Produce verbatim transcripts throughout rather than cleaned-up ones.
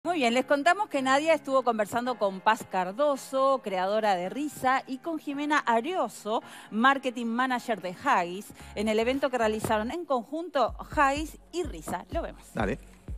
Muy bien, les contamos que Nadia estuvo conversando con Paz Cardoso, creadora de Risa, y con Jimena Arioso, marketing manager de Huggies, en el evento que realizaron en conjunto Huggies y Risa. Lo vemos. Dale.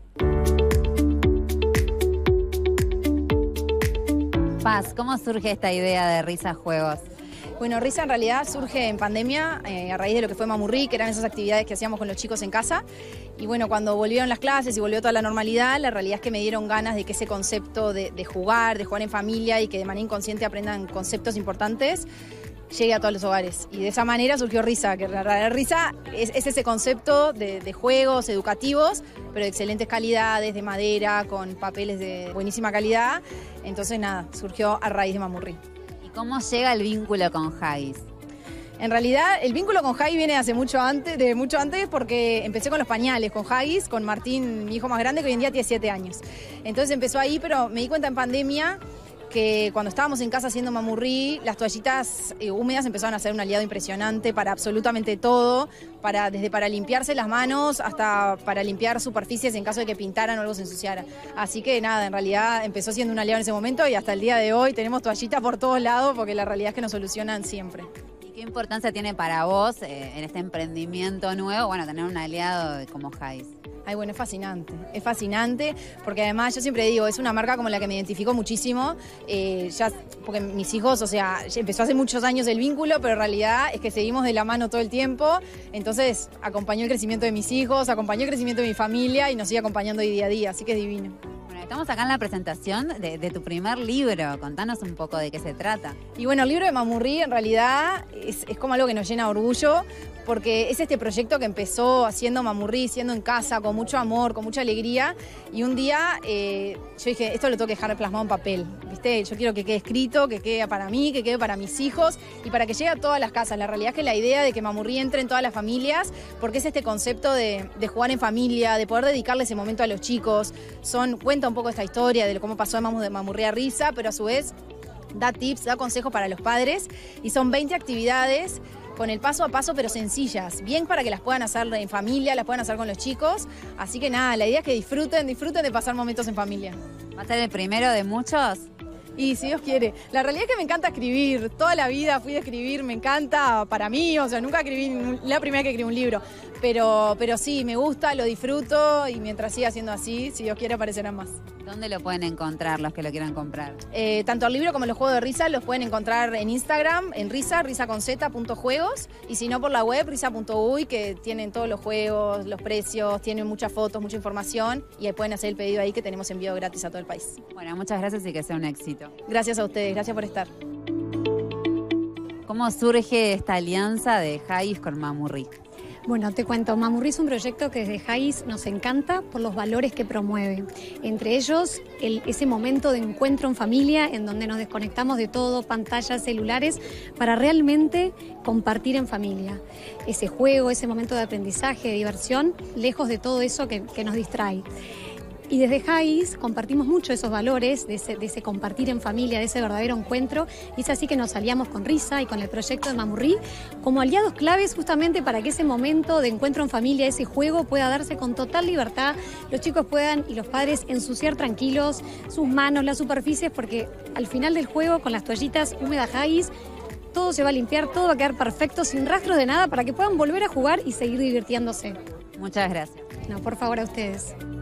Paz, ¿cómo surge esta idea de Risa Juegos? Bueno, Risa en realidad surge en pandemia, eh, a raíz de lo que fue Mamurrí, que eran esas actividades que hacíamos con los chicos en casa. Y bueno, cuando volvieron las clases y volvió toda la normalidad, la realidad es que me dieron ganas de que ese concepto de, de jugar, de jugar en familia y que de manera inconsciente aprendan conceptos importantes, llegue a todos los hogares. Y de esa manera surgió Risa, que la realidad Risa es, es ese concepto de, de juegos educativos, pero de excelentes calidades, de madera, con papeles de buenísima calidad. Entonces nada, surgió a raíz de Mamurrí. ¿Cómo llega el vínculo con Huggies? En realidad, el vínculo con Huggies viene hace mucho antes, de mucho antes porque empecé con los pañales, con Huggies, con Martín, mi hijo más grande, que hoy en día tiene siete años. Entonces empezó ahí, pero me di cuenta en pandemia que cuando estábamos en casa haciendo Mamurrí, las toallitas eh, húmedas empezaron a ser un aliado impresionante para absolutamente todo, para, desde para limpiarse las manos hasta para limpiar superficies en caso de que pintaran o algo se ensuciara. Así que nada, en realidad empezó siendo un aliado en ese momento y hasta el día de hoy tenemos toallitas por todos lados porque la realidad es que nos solucionan siempre. ¿Y qué importancia tiene para vos eh, en este emprendimiento nuevo, bueno, tener un aliado como Huggies? Ay, bueno, es fascinante, es fascinante, porque además yo siempre digo, es una marca como la que me identifico muchísimo, eh, ya, porque mis hijos, o sea, empezó hace muchos años el vínculo, pero en realidad es que seguimos de la mano todo el tiempo, entonces acompañó el crecimiento de mis hijos, acompañó el crecimiento de mi familia y nos sigue acompañando día a día, así que es divino. Bueno, estamos acá en la presentación de, de tu primer libro, contanos un poco de qué se trata. Y bueno, el libro de Mamurrí en realidad es, es como algo que nos llena de orgullo, porque es este proyecto que empezó haciendo Mamurrí, siendo en casa, con mucho amor, con mucha alegría, y un día eh, yo dije, esto lo tengo que dejar plasmado en papel, ¿viste? Yo quiero que quede escrito, que quede para mí, que quede para mis hijos, y para que llegue a todas las casas. La realidad es que la idea de que Mamurrí entre en todas las familias, porque es este concepto de, de jugar en familia, de poder dedicarle ese momento a los chicos, son, cuenta un poco esta historia de cómo pasó de Mamurrí a Risa, pero a su vez da tips, da consejos para los padres, y son veinte actividades con el paso a paso, pero sencillas, bien para que las puedan hacer en familia, las puedan hacer con los chicos. Así que nada, la idea es que disfruten, disfruten de pasar momentos en familia. ¿Va a ser el primero de muchos? Y si Dios quiere. La realidad es que me encanta escribir. Toda la vida fui a escribir, me encanta para mí. O sea, nunca escribí, la primera vez que escribí un libro. Pero, pero sí, me gusta, lo disfruto y mientras siga siendo así, si Dios quiere, aparecerán más. ¿Dónde lo pueden encontrar los que lo quieran comprar? Eh, tanto el libro como los juegos de Risa los pueden encontrar en Instagram, en Risa, risa con z punto juegos, y si no por la web, risa punto uy, que tienen todos los juegos, los precios, tienen muchas fotos, mucha información, y ahí pueden hacer el pedido ahí que tenemos envío gratis a todo el país. Bueno, muchas gracias y que sea un éxito. Gracias a ustedes, gracias por estar. ¿Cómo surge esta alianza de Huggies con Mamurrí? Bueno, te cuento, Mamurrí es un proyecto que desde Huggies nos encanta por los valores que promueve. Entre ellos, el, ese momento de encuentro en familia en donde nos desconectamos de todo, pantallas, celulares, para realmente compartir en familia. Ese juego, ese momento de aprendizaje, de diversión, lejos de todo eso que, que nos distrae. Y desde Huggies compartimos mucho esos valores, de ese, de ese compartir en familia, de ese verdadero encuentro. Y es así que nos aliamos con Risa y con el proyecto de Mamurrí como aliados claves justamente para que ese momento de encuentro en familia, ese juego, pueda darse con total libertad. Los chicos puedan y los padres ensuciar tranquilos sus manos, las superficies, porque al final del juego, con las toallitas húmedas Huggies, todo se va a limpiar, todo va a quedar perfecto, sin rastros de nada, para que puedan volver a jugar y seguir divirtiéndose. Muchas gracias. No, por favor, a ustedes.